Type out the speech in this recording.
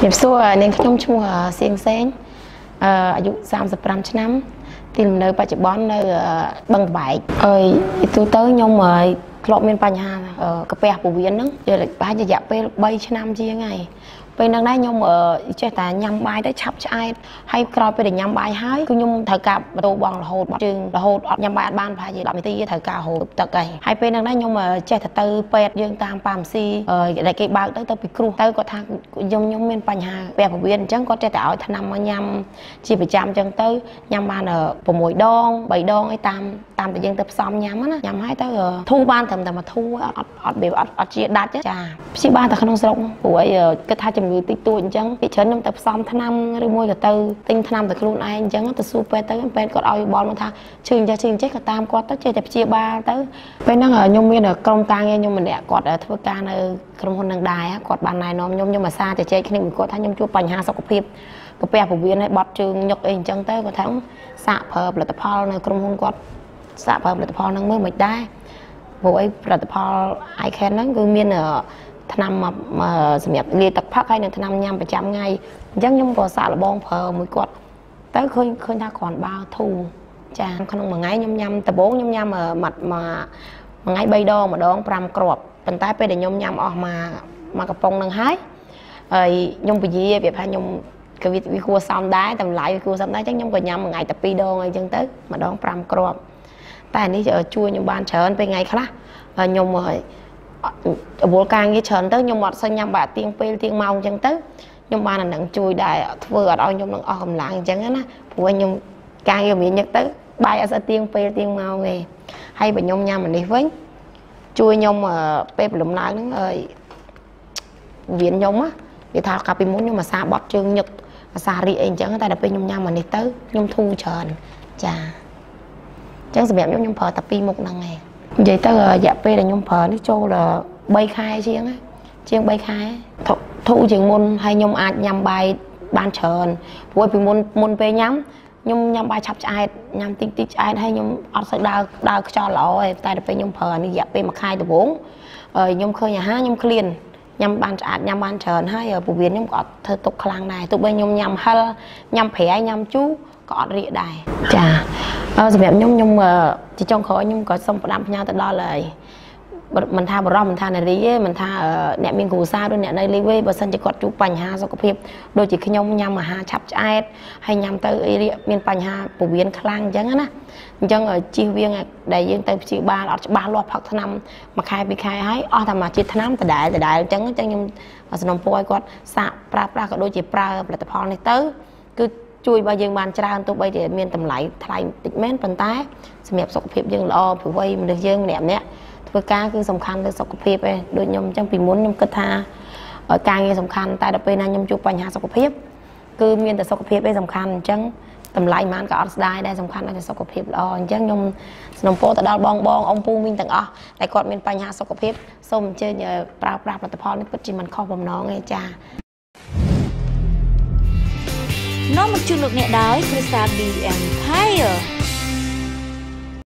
Nhập số nên không chung xiên xénอายุ35 ឆ្នាំទីលំនៅបច្ចុប្បន្ននៅបឹងបែកហើយទូទៅខ្ញុំធ្លាប់មានបញ្ហាកាពះពោះវៀនហ្នឹងប្រហែលរយៈពេល3ឆ្នាំជាងហើយពេលហ្នឹងដែរខ្ញុំចេះតែញ៉ាំបាយទៅឆាប់ឆ្អែតហើយក្រោយពេលដែលញ៉ាំបាយហើយគឺខ្ញុំត្រូវការបដូរបងរហូតជើងរហូតអត់ញ៉ាំបាយអត់បានប្រហែលជា10នាទីត្រូវការហូបទឹកហើយពេលហ្នឹងដែរខ្ញុំចេះតែទៅពេទ្យយើងតាមប៉ាម៉ាស៊ីដែលគេបើកទៅពីគ្រូទៅគាត់ថាខ្ញុំមានបញ្ហាកាពះពោះវៀនអញ្ចឹងគាត់ចេះតែឲ្យថ្នាំមកញ៉ាំជាប្រចាំអញ្ចឹងទៅញ៉ាំបាន6ដង3ដងអីតាមតែយើងទៅផ្សំញ៉ាំណាញ៉ាំហើយទៅធូរបានត្រឹមតែមួយធូរអត់ជាដាច់ចាព្យាបាលតែក្នុងស្រុកព្រោះអីគិតថាជំងឺតិចតួចអញ្ចឹងពីច្រើនខ្ញុំទៅផ្សំថ្នាំឬមួយក៏ទៅទិញថ្នាំទៅខ្លួនឯងអញ្ចឹងទៅសួរពេទ្យទៅពេទ្យគាត់ឲ្យបលមកថាឈឺអញ្ចេះក៏តាមគាត់ទៅចេះតែព្យាបាលទៅពេលហ្នឹងខ្ញុំមានក្រុមការងារខ្ញុំម្នាក់គាត់ធ្វើការនៅក្រុមហ៊ុននឹងដែរគាត់បានណែនាំខ្ញុំអាសាជជែកគ្នាមួយគាត់ថាខ្ញុំជួបបញ្ហាសុខភាពកាពះពោះវៀនហើយបត់ជើងញឹកអីអញ្ចឹងទៅគាត់ថាសាកប្រើផលិតផលនៅក្រុមហ៊ុនគាត់សាកប្រើផលិតផលហ្នឹងមើលមិនដែរព្រោះអីផលិតផល iCan ហ្នឹងគឺមានថ្នាំសម្រាប់លាយទឹកផឹកហើយនឹងថ្នាំញ៉ាំប្រចាំថ្ងៃអញ្ចឹងខ្ញុំក៏សាកល្បងប្រើមួយគាត់ទៅឃើញថាគ្រាន់បើធូរចាក្នុងមួយថ្ងៃខ្ញុំញ៉ាំដំបូងខ្ញុំញ៉ាំមួយថ្ងៃ3ដងម្ដង5គ្រាប់ប៉ុន្តែពេលដែលខ្ញុំញ៉ាំអស់មកកំប៉ុងនឹងហើយខ្ញុំពជាវាថាខ្ញុំក៏វាគួរសមដែរតម្លៃវាគួរសមដែរអញ្ចឹងខ្ញុំក៏ញ៉ាំមួយថ្ងៃតែ2ដងអីចឹងទៅម្ដង5គ្រាប់តែនេះជួយខ្ញុំបានច្រើនពេលថ្ងៃខ្លះខ្ញុំអវល់ការងារច្រើនទៅខ្ញុំអត់សូវញ៉ាំបាយទៀងពេលទៀងម៉ោងអញ្ចឹងទៅខ្ញុំបានអានឹងជួយដែរធ្វើអត់ឲ្យខ្ញុំនឹងអស់កម្លាំងអញ្ចឹងណាព្រោះខ្ញុំការងារមានញឹកទៅបាយអត់សូវទៀងពេលទៀងម៉ោងទេហើយបើខ្ញុំញ៉ាំអានេះវិញជួយខ្ញុំពេលព្រលឹមឡើងហ្នឹងវាខ្ញុំវាថាកាលពីមុនខ្ញុំអាសាបត់ជើងញឹកអាសារីអីអញ្ចឹងតែដល់ពេលខ្ញុំញ៉ាំអានេះទៅខ្ញុំធូរច្រើនចាអញ្ចឹងសម្រាប់ខ្ញុំប្រើតែ2មុខហ្នឹងឯងនិយាយទៅរយៈពេលដែលខ្ញុំប្រើនេះចូល3ខែជាង3ខែធូរជាងមុនហើយខ្ញុំអាចញ៉ាំបាយបានច្រើនព្រោះពីមុនពេលញ៉ាំខ្ញុំញ៉ាំបាយឆាប់ឆ្អែតញ៉ាំតិចឆ្អែតហើយខ្ញុំអត់សូវដើរខ្យល់ល្អទេតែដល់ពេលខ្ញុំប្រើនេះរយៈពេល1ខែដំបូងខ្ញុំឃើញអាហារខ្ញុំឃ្លានញ៉ាំបានឆ្អែតញ៉ាំបានច្រើនហើយពោះវៀនខ្ញុំក៏អត់ធ្វើទុកខ្លាំងដែរទោះបីខ្ញុំញ៉ាំហិលញ៉ាំប្រៃញ៉ាំជូរក៏អត់រីកដែរចាសម្រាប់ខ្ញុំជាចុងក្រោយខ្ញុំក៏សូមផ្ដាំផ្ញើទៅដល់ហើយមិនថាបរិះមិនថានារីទេមិនថាអ្នកមានគ្រួសារឬអ្នកនៅលីវទេបើសិនជាគាត់ជួបបញ្ហាសុខភាពដូចជាខ្ញុំញ៉ាំអាហារឆាប់ឆ្អែតហើយញ៉ាំទៅអីរៀកមានបញ្ហាពោះវៀនខ្លាំងអញ្ចឹងណាអញ្ចឹងជិះវៀងដែលយើងទៅព្យាបាលអត់ច្បាស់លាស់ផឹកថ្នាំ1ខែ2ខែហើយអស់តែមកជាតិថ្នាំដដែលអញ្ចឹងខ្ញុំសំណូមពរឲ្យគាត់សាកប្រើប្រាស់ក៏ដូចជាប្រើផលិតផលនេះទៅគឺជួយបើយើងបានច្រើនទោះបីជាមានតម្លៃថ្លៃតិចមែនប៉ុន្តែសម្រាប់សុខភាពយើងល្អព្រោះវ័យមនុស្សយើងម្នាក់ធ្វើការគឺសំខាន់លើសុខភាពឯងដូចខ្ញុំអញ្ចឹងពីមុនខ្ញុំគិតថាការងារសំខាន់តែដល់ពេលណាខ្ញុំជួបបញ្ហាសុខភាពគឺមានតែសុខភាពឯងសំខាន់អញ្ចឹងតម្លៃប៉ុន្មានក៏អត់ស្ដាយដែរសំខាន់តែសុខភាពល្អអញ្ចឹងខ្ញុំស្នើពរទៅដល់បងអ៊ំពូមីងទាំងអស់តែគាត់មានបញ្ហាសុខភាពសូមអញ្ជើញប្រើប្រាស់ផលិតផលនេះពិតជាមិនខុសបំណងទេចា៎នាំមកជូនលោកអ្នកដោយគ្រួសារ BM Tire